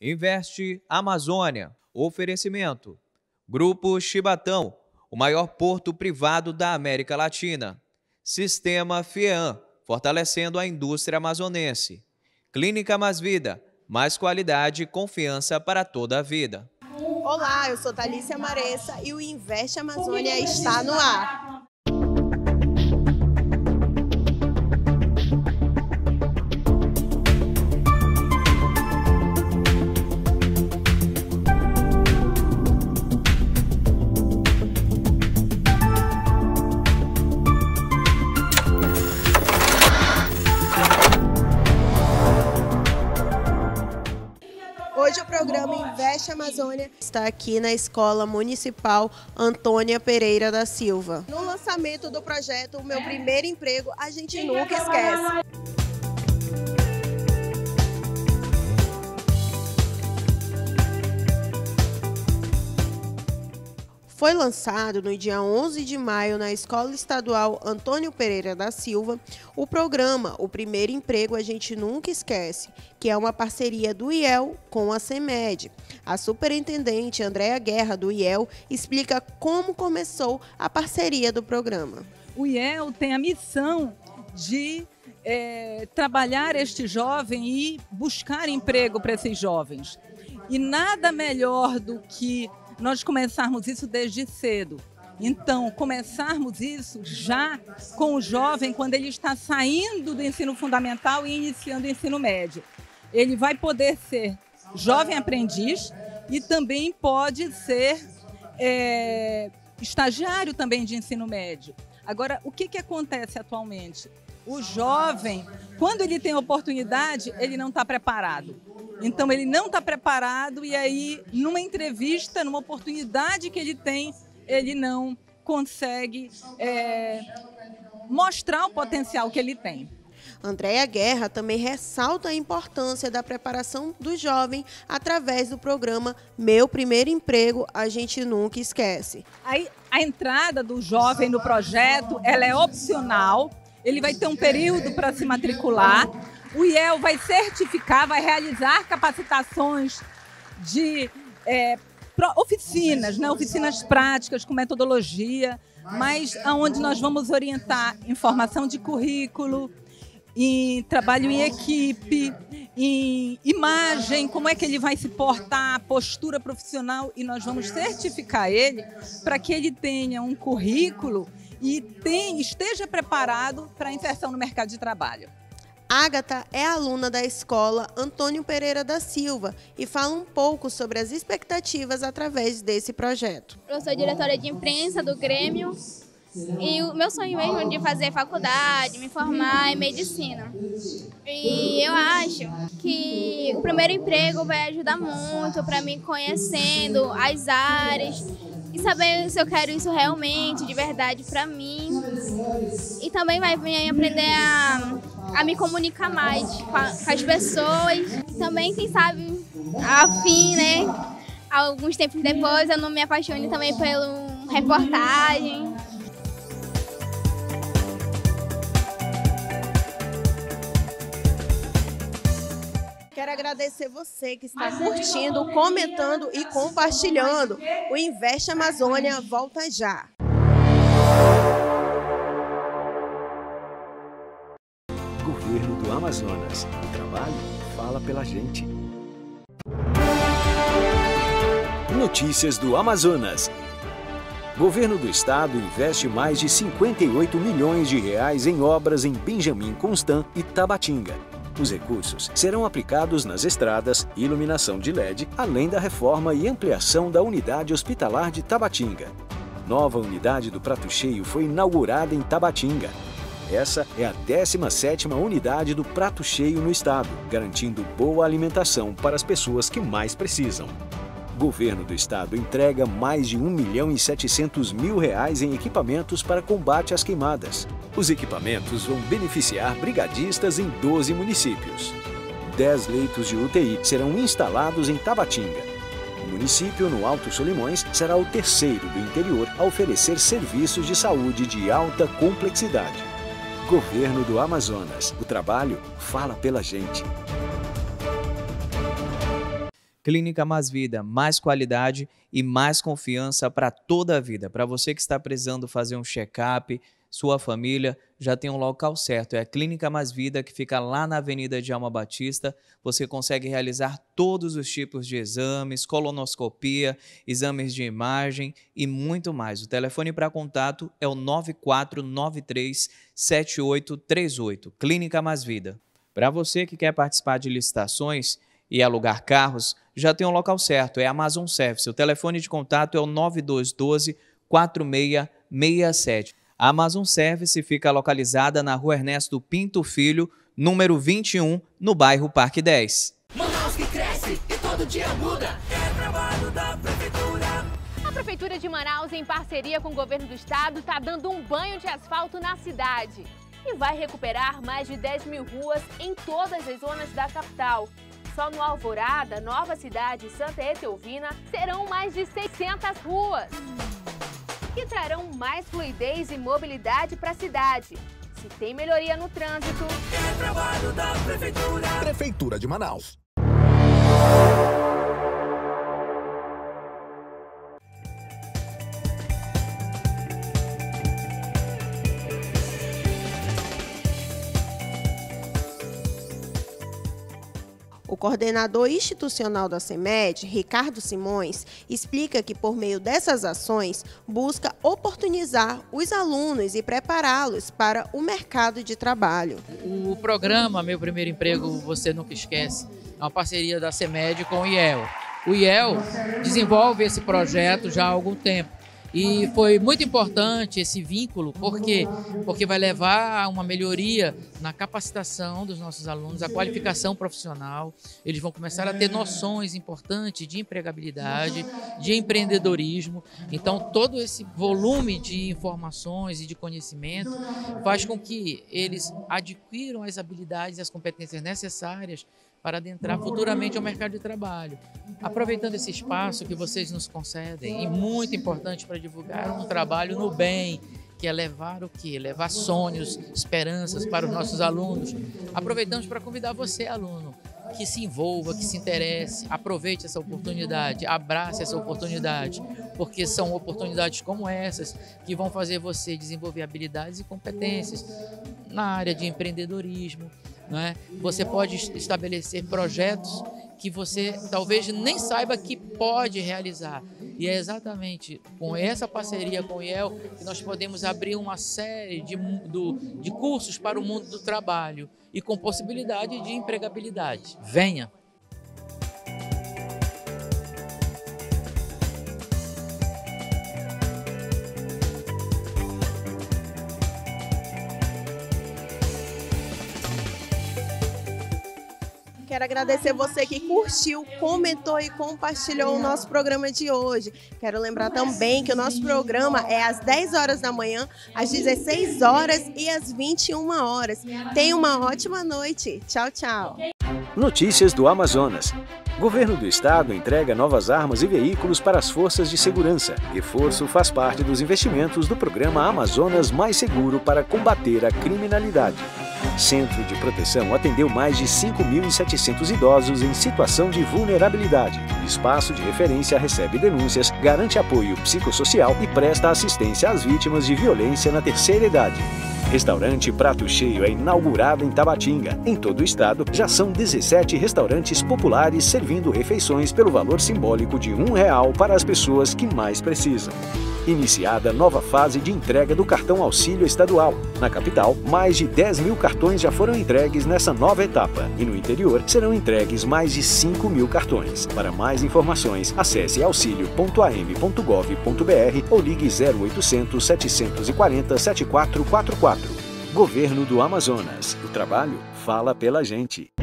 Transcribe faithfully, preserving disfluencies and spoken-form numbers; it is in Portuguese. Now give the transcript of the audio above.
Investe Amazônia. Oferecimento. Grupo Chibatão, o maior porto privado da América Latina. Sistema FIEAM, fortalecendo a indústria amazonense. Clínica Mais Vida, mais qualidade e confiança para toda a vida. Olá, eu sou Thalícia Maressa e o Investe Amazônia está no ar. Hoje o programa Investe Amazônia está aqui na Escola Municipal Antônia Pereira da Silva. No lançamento do projeto O Meu Primeiro Emprego, a gente nunca esquece. Foi lançado no dia onze de maio na Escola Estadual Antônio Pereira da Silva o programa O Primeiro Emprego a gente nunca esquece, que é uma parceria do I E L com a CEMED. A superintendente Andréa Guerra, do I E L, explica como começou a parceria do programa. O I E L tem a missão de é, trabalhar este jovem e buscar emprego para esses jovens. E nada melhor do que nós começarmos isso desde cedo. Então, começarmos isso já com o jovem quando ele está saindo do ensino fundamental e iniciando o ensino médio. Ele vai poder ser jovem aprendiz e também pode ser é, estagiário também de ensino médio. Agora, o que, que acontece atualmente? O jovem, quando ele tem oportunidade, ele não está preparado. Então, ele não está preparado e aí, numa entrevista, numa oportunidade que ele tem, ele não consegue é, mostrar o potencial que ele tem. Andréa Guerra também ressalta a importância da preparação do jovem através do programa Meu Primeiro Emprego a gente nunca esquece. Aí, a entrada do jovem no projeto, ela é opcional, ele vai ter um período para se matricular. O I E L vai certificar, vai realizar capacitações de é, oficinas, né? Oficinas práticas com metodologia, mas onde nós vamos orientar em formação de currículo, em trabalho em equipe, em imagem, como é que ele vai se portar, postura profissional, e nós vamos certificar ele para que ele tenha um currículo e tenha, esteja preparado para a inserção no mercado de trabalho. Ágata é aluna da escola Antônio Pereira da Silva e fala um pouco sobre as expectativas através desse projeto. Eu sou diretora de imprensa do Grêmio e o meu sonho mesmo é de fazer faculdade, me formar em medicina. E eu acho que o primeiro emprego vai ajudar muito para mim conhecendo as áreas e saber se eu quero isso realmente, de verdade, para mim. E também vai me aprender a... a me comunicar mais com, a, com as pessoas. E também, quem sabe, afim, né? Alguns tempos depois eu não me apaixone também pela reportagem. Quero agradecer você que está curtindo, comentando e compartilhando. O Investe Amazônia volta já. Governo do Amazonas. O trabalho fala pela gente. Notícias do Amazonas. Governo do Estado investe mais de cinquenta e oito milhões de reais em obras em Benjamin Constant e Tabatinga. Os recursos serão aplicados nas estradas, iluminação de L E D, além da reforma e ampliação da unidade hospitalar de Tabatinga. Nova unidade do Prato Cheio foi inaugurada em Tabatinga. Essa é a décima sétima unidade do Prato Cheio no estado, garantindo boa alimentação para as pessoas que mais precisam. O governo do estado entrega mais de um milhão e setecentos mil reais em equipamentos para combate às queimadas. Os equipamentos vão beneficiar brigadistas em doze municípios. dez leitos de U T I serão instalados em Tabatinga. O município, no Alto Solimões, será o terceiro do interior a oferecer serviços de saúde de alta complexidade. Governo do Amazonas. O trabalho fala pela gente. Clínica Mais Vida, mais qualidade e mais confiança para toda a vida. Para você que está precisando fazer um check-up, sua família já tem um local certo. É a Clínica Mais Vida, que fica lá na Avenida de Alma Batista. Você consegue realizar todos os tipos de exames, colonoscopia, exames de imagem e muito mais. O telefone para contato é o nove quatro nove três, sete oito três oito. Clínica Mais Vida. Para você que quer participar de licitações e alugar carros, já tem um local certo, é a Amazon Service. O telefone de contato é o nove dois um dois, quatro seis seis sete. A Amazon Service fica localizada na Rua Ernesto Pinto Filho, número vinte e um, no bairro Parque dez. Manaus que cresce e todo dia muda. É trabalho da Prefeitura. A Prefeitura de Manaus, em parceria com o Governo do Estado, está dando um banho de asfalto na cidade. E vai recuperar mais de dez mil ruas em todas as zonas da capital. Só no Alvorada, Nova Cidade e Santa Etelvina serão mais de seiscentas ruas, que trarão mais fluidez e mobilidade para a cidade. Se tem melhoria no trânsito, é trabalho da Prefeitura. Prefeitura de Manaus. O coordenador institucional da CEMED, Ricardo Simões, explica que, por meio dessas ações, busca oportunizar os alunos e prepará-los para o mercado de trabalho. O programa Meu Primeiro Emprego Você Nunca Esquece é uma parceria da CEMED com o I E L. O I E L desenvolve esse projeto já há algum tempo. E foi muito importante esse vínculo, por quê? Porque vai levar a uma melhoria na capacitação dos nossos alunos, a qualificação profissional. Eles vão começar a ter noções importantes de empregabilidade, de empreendedorismo. Então, todo esse volume de informações e de conhecimento faz com que eles adquiram as habilidades e as competências necessárias para adentrar futuramente ao mercado de trabalho. Aproveitando esse espaço que vocês nos concedem, e muito importante para divulgar um trabalho no bem, que é levar o quê? Levar sonhos, esperanças para os nossos alunos. Aproveitamos para convidar você, aluno, que se envolva, que se interesse, aproveite essa oportunidade, abrace essa oportunidade, porque são oportunidades como essas que vão fazer você desenvolver habilidades e competências na área de empreendedorismo, não é? Você pode estabelecer projetos que você talvez nem saiba que pode realizar. E é exatamente com essa parceria com o I E L que nós podemos abrir uma série de, do, de cursos para o mundo do trabalho e com possibilidade de empregabilidade. Venha! Quero agradecer você que curtiu, comentou e compartilhou o nosso programa de hoje. Quero lembrar também que o nosso programa é às dez horas da manhã, às dezesseis horas e às vinte e uma horas. Tenha uma ótima noite. Tchau, tchau. Notícias do Amazonas. Governo do Estado entrega novas armas e veículos para as forças de segurança. Reforço faz parte dos investimentos do programa Amazonas Mais Seguro para combater a criminalidade. Centro de Proteção atendeu mais de cinco mil e setecentos idosos em situação de vulnerabilidade. Espaço de referência recebe denúncias, garante apoio psicossocial e presta assistência às vítimas de violência na terceira idade. Restaurante Prato Cheio é inaugurado em Tabatinga. Em todo o estado, já são dezessete restaurantes populares servindo refeições pelo valor simbólico de um real para as pessoas que mais precisam. Iniciada nova fase de entrega do cartão auxílio estadual. Na capital, mais de dez mil cartões já foram entregues nessa nova etapa. E no interior, serão entregues mais de cinco mil cartões. Para mais informações, acesse auxilio ponto a m ponto gov ponto b r ou ligue zero oitocentos, setecentos e quarenta, setenta e quatro quarenta e quatro. Governo do Amazonas. O trabalho fala pela gente.